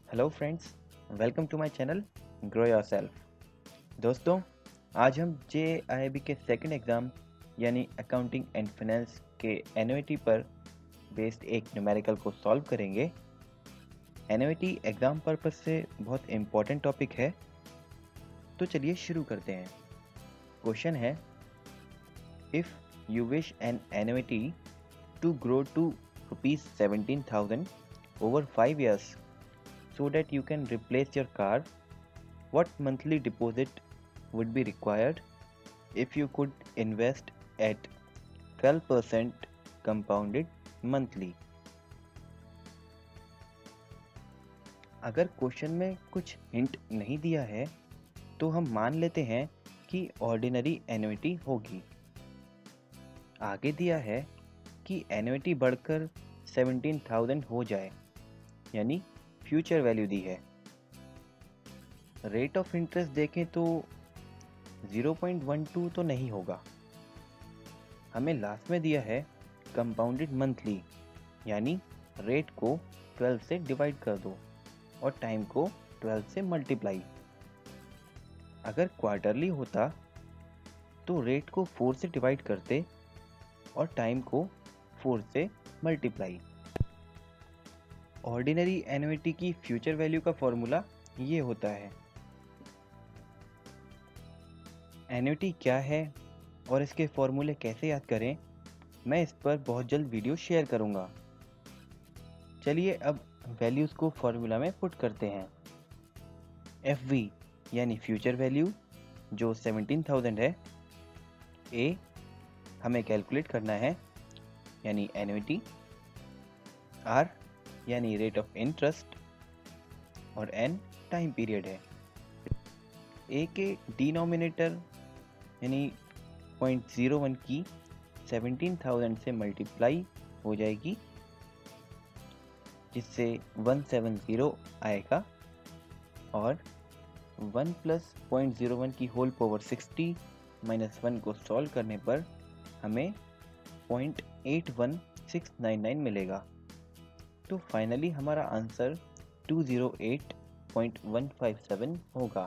Hello friends, welcome to my channel grow yourself. दोस्तों, आज हम JAIIB के सेकंड एग्ज़ाम यानी अकाउंटिंग एंड फाइनेंस के एन्युटी पर बेस्ड एक न्यूमेरिकल को सॉल्व करेंगे। एन्युटी एग्ज़ाम पर्पस से बहुत इम्पोर्टेंट टॉपिक है, तो चलिए शुरू करते हैं। क्वेश्चन है, if you wish an annuity to grow to ₹17,000 over 5 years so that you can replace your car, what monthly deposit would be required if you could invest at 12% compounded monthly? अगर question में कुछ hint नहीं दिया है तो हम मान लेते हैं कि ऑर्डिनरी एन्युटी होगी। आगे दिया है कि एन्युटी बढ़कर 17,000 हो जाए, यानी फ्यूचर वैल्यू दी है। रेट ऑफ इंटरेस्ट देखें तो 0.12 तो नहीं होगा। हमें लास्ट में दिया है कंपाउंडेड मंथली, यानी रेट को 12 से डिवाइड कर दो और टाइम को 12 से मल्टीप्लाई। अगर क्वार्टरली होता तो रेट को 4 से डिवाइड करते और टाइम को 4 से मल्टीप्लाई। ऑर्डिनरी एन्युटी की फ्यूचर वैल्यू का फॉर्मूला ये होता है। एन्युटी क्या है और इसके फॉर्मूले कैसे याद करें, मैं इस पर बहुत जल्द वीडियो शेयर करूंगा। चलिए अब वैल्यूज़ को फॉर्मूला में पुट करते हैं। FV यानी फ्यूचर वैल्यू जो 17,000 है। A हमें कैलकुलेट करना है यानी एन्युटी। R यानी रेट ऑफ इंटरेस्ट और N टाइम पीरियड है। A के डिनोमिनेटर यानी 0.01 की 17,000 से मल्टीप्लाई हो जाएगी, जिससे 170 आएगा, और 1 प्लस 0.01 की होल पावर 60 माइनस 1 को सॉल्व करने पर हमें 0.81699 मिलेगा। तो फाइनली हमारा आंसर 208.157 होगा।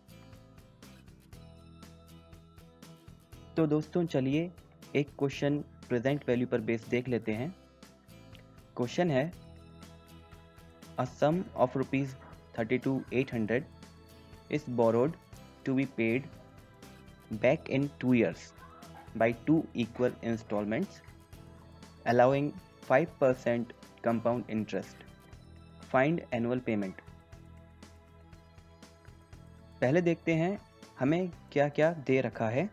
तो दोस्तों चलिए एक क्वेश्चन प्रेजेंट वैल्यू पर बेस देख लेते हैं। क्वेश्चन है, a sum of ₹32,800 is borrowed to be paid back in 2 years by 2 equal installments allowing 5% compound interest. Find annual payment. पहले देखते हैं हमें क्या क्या दे रखा है।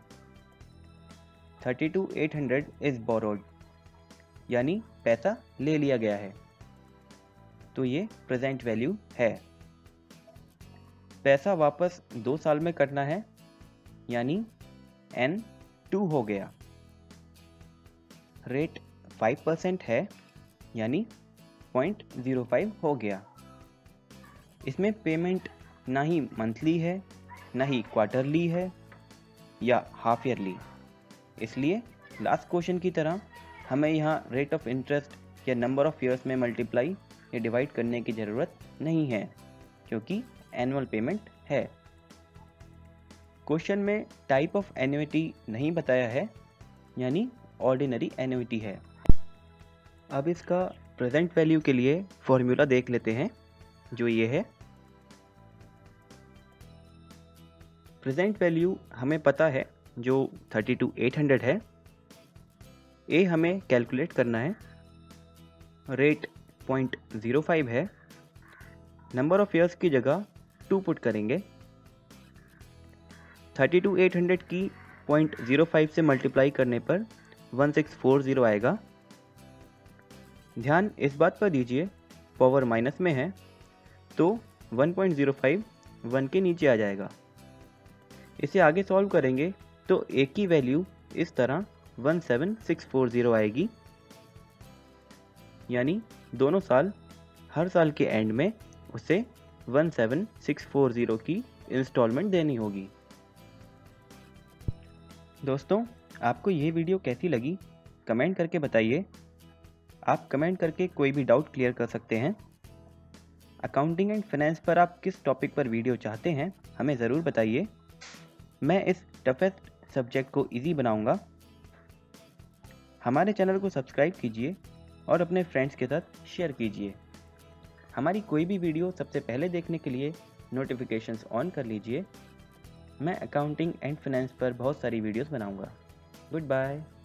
32,800 is borrowed यानी पैसा ले लिया गया है, तो ये प्रेजेंट वैल्यू है। पैसा वापस 2 साल में कटना है, यानी N 2 हो गया। रेट 5% है, यानी 0.05 हो गया। इसमें पेमेंट ना ही मंथली है, ना ही क्वार्टरली है या हाफ ईयरली, इसलिए लास्ट क्वेश्चन की तरह हमें यहाँ रेट ऑफ इंटरेस्ट या नंबर ऑफ ईयर्स में मल्टीप्लाई या डिवाइड करने की ज़रूरत नहीं है, क्योंकि एनुअल पेमेंट है। क्वेश्चन में टाइप ऑफ एन्युटी नहीं बताया है, यानी ऑर्डिनरी एन्युटी है। अब इसका प्रेजेंट वैल्यू के लिए फॉर्मूला देख लेते हैं, जो ये है। प्रेजेंट वैल्यू हमें पता है जो 32,800 है। ए हमें कैलकुलेट करना है। रेट 0.05 है। नंबर ऑफ ईयर्स की जगह 2 पुट करेंगे। 32,800 की 0.05 से मल्टीप्लाई करने पर 1640 आएगा। ध्यान इस बात पर दीजिए, पावर माइनस में है तो 1.05 1 के नीचे आ जाएगा। इसे आगे सॉल्व करेंगे तो A की वैल्यू इस तरह 17640 आएगी, यानी दोनों साल हर साल के एंड में उसे 17640 की इंस्टॉलमेंट देनी होगी। दोस्तों, आपको ये वीडियो कैसी लगी कमेंट करके बताइए। आप कमेंट करके कोई भी डाउट क्लियर कर सकते हैं। अकाउंटिंग एंड फाइनेंस पर आप किस टॉपिक पर वीडियो चाहते हैं हमें ज़रूर बताइए। मैं इस टफेस्ट सब्जेक्ट को इजी बनाऊंगा। हमारे चैनल को सब्सक्राइब कीजिए और अपने फ्रेंड्स के साथ शेयर कीजिए। हमारी कोई भी वीडियो सबसे पहले देखने के लिए नोटिफिकेशंस ऑन कर लीजिए। मैं अकाउंटिंग एंड फाइनेंस पर बहुत सारी वीडियोस बनाऊंगा। Good bye.